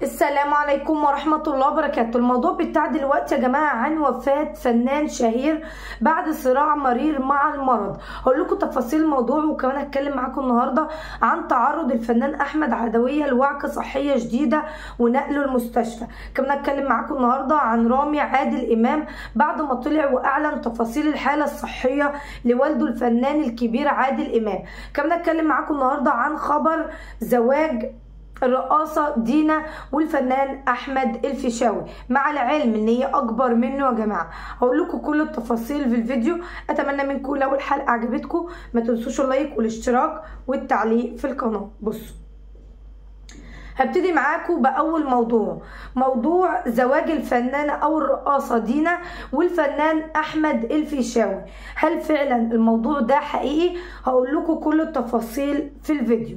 السلام عليكم ورحمة الله وبركاته. الموضوع بتاع دلوقتي يا جماعة عن وفاة فنان شهير بعد صراع مرير مع المرض. هقول لكم تفاصيل الموضوع، وكمان هتكلم معاكم النهاردة عن تعرض الفنان أحمد عدوية لوعكة صحية شديدة ونقله المستشفى. كمان هتكلم معاكم النهاردة عن رامي عادل إمام بعد ما طلع وأعلن تفاصيل الحالة الصحية لوالده الفنان الكبير عادل إمام. كمان هتكلم معاكم النهاردة عن خبر زواج الرقاصة دينا والفنان أحمد الفيشاوي، مع العلم ان هي اكبر منه يا جماعة. هقول لكم كل التفاصيل في الفيديو. اتمنى منكم لو الحلقة عجبتكم ما تنسوش اللايك والاشتراك والتعليق في القناة. بصوا، هبتدي معاكم بأول موضوع زواج الفنانة أو الرقاصة دينا والفنان أحمد الفيشاوي. هل فعلا الموضوع ده حقيقي؟ هقول لكم كل التفاصيل في الفيديو.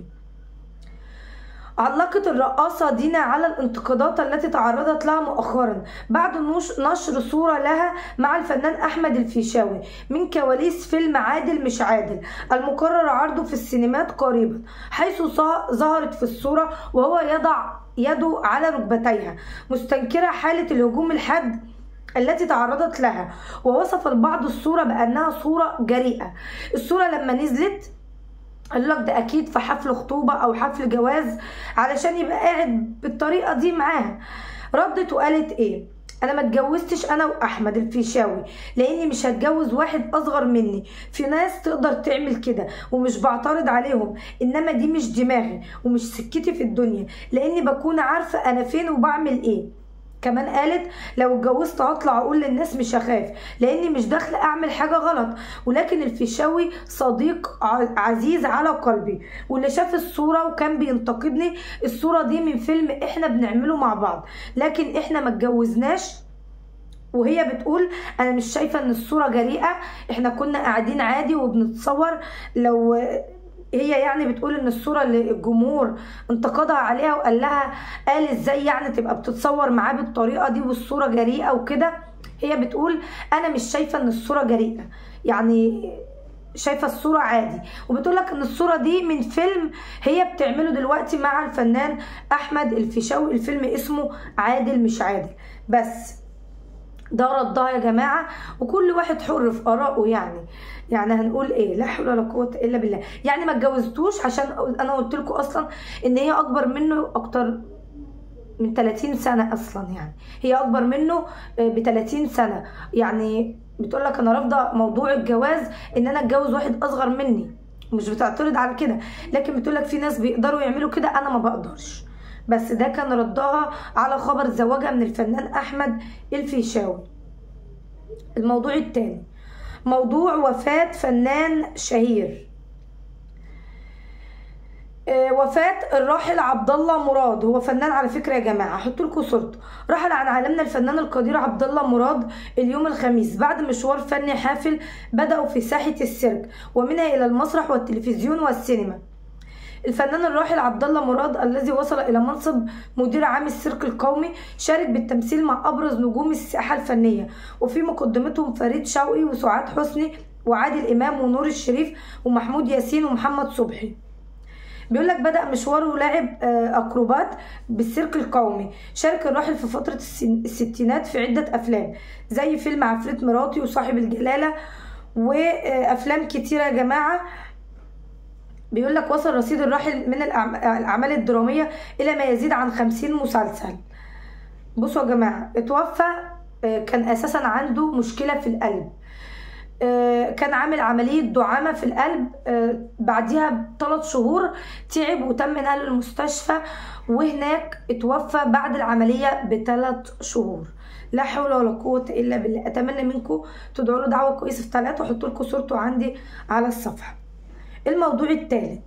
علقت الرقاصة دينا على الانتقادات التي تعرضت لها مؤخرا بعد نشر صورة لها مع الفنان أحمد الفيشاوي من كواليس فيلم عادل مش عادل المقرر عرضه في السينمات قريبا، حيث ظهرت في الصورة وهو يضع يده على ركبتيها مستنكرة حالة الهجوم الحاد التي تعرضت لها، ووصف البعض الصورة بأنها صورة جريئة. الصورة لما نزلت قال لك ده اكيد في حفل خطوبه او حفل جواز علشان يبقى قاعد بالطريقه دي معاها. ردت وقالت ايه؟ انا ما اتجوزتش انا واحمد الفيشاوي لاني مش هتجوز واحد اصغر مني. في ناس تقدر تعمل كده ومش بعترض عليهم، انما دي مش دماغي ومش سكتي في الدنيا، لاني بكون عارفه انا فين وبعمل ايه. كمان قالت لو اتجوزت هطلع اقول للناس مش هخاف لاني مش داخله اعمل حاجه غلط، ولكن الفيشاوي صديق عزيز على قلبي واللي شاف الصوره وكان بينتقدني. الصوره دي من فيلم احنا بنعمله مع بعض، لكن احنا ما اتجوزناش. وهي بتقول انا مش شايفه ان الصوره جريئه، احنا كنا قاعدين عادي وبنتصور. لو هي يعني بتقول ان الصوره اللي الجمهور انتقدها عليها وقال لها قال ازاي يعني تبقى بتتصور معاه بالطريقه دي والصوره جريئه وكده، هي بتقول انا مش شايفه ان الصوره جريئه، يعني شايفه الصوره عادي. وبتقول لك ان الصوره دي من فيلم هي بتعمله دلوقتي مع الفنان احمد الفيشاوي، الفيلم اسمه عادل مش عادل. بس ده ردها يا جماعه، وكل واحد حر في ارائه. يعني هنقول ايه؟ لا حول ولا قوه الا بالله. يعني ما اتجوزتوش عشان انا قلت لكم اصلا ان هي اكبر منه اكتر من 30 سنه اصلا، يعني هي اكبر منه ب 30 سنه. يعني بتقول لك انا رافضه موضوع الجواز ان انا اتجوز واحد اصغر مني، مش بتعترض على كده، لكن بتقول لك في ناس بيقدروا يعملوا كده انا ما بقدرش. بس ده كان ردها على خبر زواجها من الفنان احمد الفيشاوي. الموضوع الثاني موضوع وفاة فنان شهير. وفاة الراحل عبد الله مراد، هو فنان على فكرة يا جماعة، هحط لكم صورته. رحل عن عالمنا الفنان القدير عبد الله مراد اليوم الخميس بعد مشوار فني حافل بدأوا في ساحة السيرك ومنها إلى المسرح والتلفزيون والسينما. الفنان الراحل عبد الله مراد الذي وصل إلى منصب مدير عام السيرك القومي شارك بالتمثيل مع أبرز نجوم الساحة الفنية، وفي مقدمتهم فريد شوقي وسعاد حسني وعادل إمام ونور الشريف ومحمود ياسين ومحمد صبحي. بيقول لك بدأ مشواره لاعب أكروبات بالسيرك القومي. شارك الراحل في فترة الستينات في عدة أفلام زي فيلم عفريت مراتي وصاحب الجلالة وأفلام كتيرة يا جماعة. بيقول لك وصل رصيد الراحل من الأعمال الدرامية إلى ما يزيد عن 50 مسلسل. بصوا يا جماعة، اتوفى كان أساسا عنده مشكلة في القلب، كان عامل عملية دعامة في القلب، بعدها ب3 شهور تعب وتم نقله المستشفى، وهناك اتوفى بعد العملية ب3 شهور. لا حول ولا قوة إلا بالله. أتمنى منكم تدعوا له دعوة كويسة في 3 وحطوا لكم صورته عندي على الصفحة. الموضوع الثالث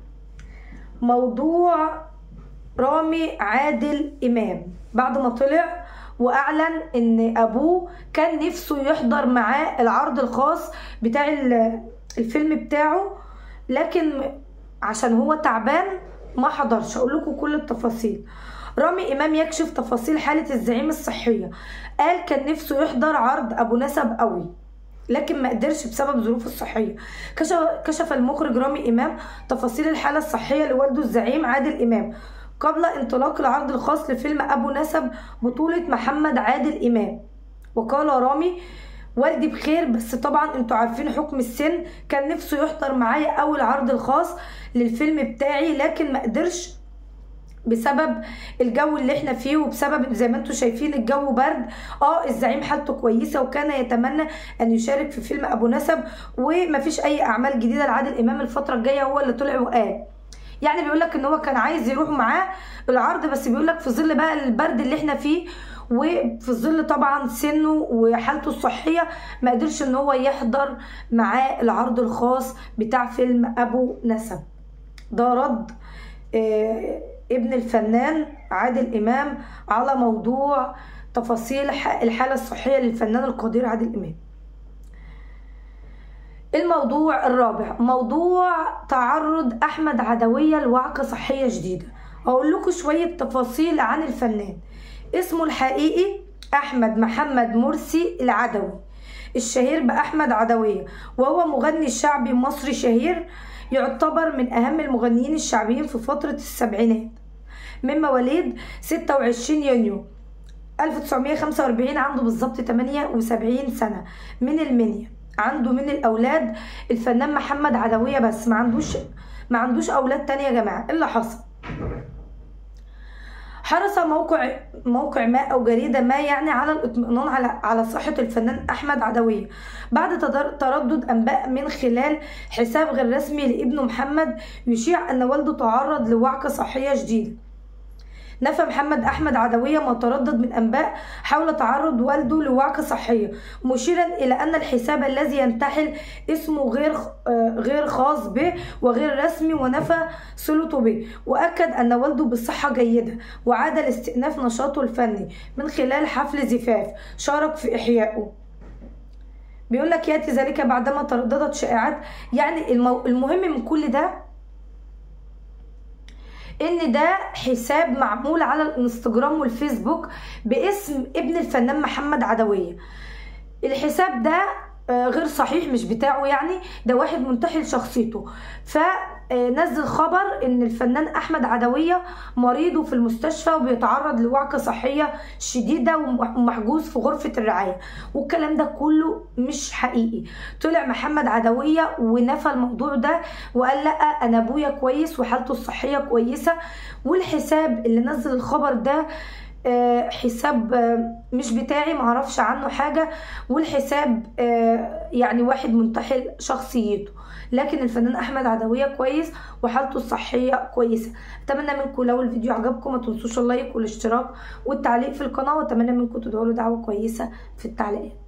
موضوع رامي عادل إمام بعد ما طلع واعلن ان ابوه كان نفسه يحضر معاه العرض الخاص بتاع الفيلم بتاعه، لكن عشان هو تعبان ما حضرش. اقول لكم كل التفاصيل. رامي امام يكشف تفاصيل حالة الزعيم الصحية. قال كان نفسه يحضر عرض ابو نسب قوي لكن ما قدرش بسبب ظروفه الصحيه. كشف المخرج رامي امام تفاصيل الحاله الصحيه لوالده الزعيم عادل امام. قبل انطلاق العرض الخاص لفيلم أبو نسب بطولة محمد عادل إمام. وقال رامي: والدي بخير، بس طبعا انتوا عارفين حكم السن، كان نفسه يحضر معايا اول عرض الخاص للفيلم بتاعي لكن ما قدرش بسبب الجو اللي احنا فيه، وبسبب زي ما انتوا شايفين الجو برد. الزعيم حالته كويسه وكان يتمنى ان يشارك في فيلم ابو نسب، ومفيش اي اعمال جديده لعادل امام الفتره الجايه. هو اللي طلع وقال يعني بيقول لك ان هو كان عايز يروح معاه العرض، بس بيقول لك في ظل بقى البرد اللي احنا فيه وفي ظل طبعا سنه وحالته الصحيه ما قدرش ان هو يحضر معاه العرض الخاص بتاع فيلم ابو نسب. ده رد ابن الفنان عادل امام على موضوع تفاصيل الحاله الصحيه للفنان القدير عادل امام. الموضوع الرابع، موضوع تعرض احمد عدويه لوعكه صحيه جديده. اقول لكم شويه تفاصيل عن الفنان. اسمه الحقيقي احمد محمد مرسي العدوي، الشهير باحمد عدويه، وهو مغني شعبي مصري شهير، يعتبر من اهم المغنيين الشعبيين في فتره السبعينات، من مواليد 26 يونيو 1945. عنده بالظبط 78 سنه، من المنيا. عنده من الاولاد الفنان محمد عدويه بس، ما عندوش اولاد تانية يا جماعه. اللي حصل، حرص موقع ما او جريده ما يعني على الاطمئنان على صحه الفنان احمد عدويه بعد تردد انباء من خلال حساب غير رسمي لابنه محمد يشيع ان والده تعرض لوعكه صحيه جديده. نفى محمد احمد عدويه ما تردد من انباء حول تعرض والده لوعكه صحيه، مشيرا الى ان الحساب الذي ينتحل اسمه غير خاص به وغير رسمي، ونفى صلته به، واكد ان والده بصحه جيده وعاد لاستئناف نشاطه الفني من خلال حفل زفاف شارك في احيائه. بيقول لك ياتي ذلك بعدما ترددت شائعات. يعني المهم من كل ده ان ده حساب معمول على الانستجرام والفيسبوك باسم ابن الفنان محمد عدويه. الحساب ده غير صحيح، مش بتاعه، يعني ده واحد منتحل شخصيته. فنزل خبر ان الفنان احمد عدويه مريض في المستشفى وبيتعرض لوعكه صحيه شديده ومحجوز في غرفه الرعايه، والكلام ده كله مش حقيقي. طلع محمد عدويه ونفى الموضوع ده وقال لا، انا ابويا كويس وحالته الصحيه كويسه. والحساب اللي نزل الخبر ده حساب مش بتاعي، معرفش عنه حاجة، والحساب يعني واحد منتحل شخصيته. لكن الفنان احمد عدويه كويس وحالته الصحيه كويسه. اتمنى منكم لو الفيديو عجبكم ما تنسوش اللايك والاشتراك والتعليق في القناه، واتمنى منكم تدعوا له دعوه كويسه في التعليقات.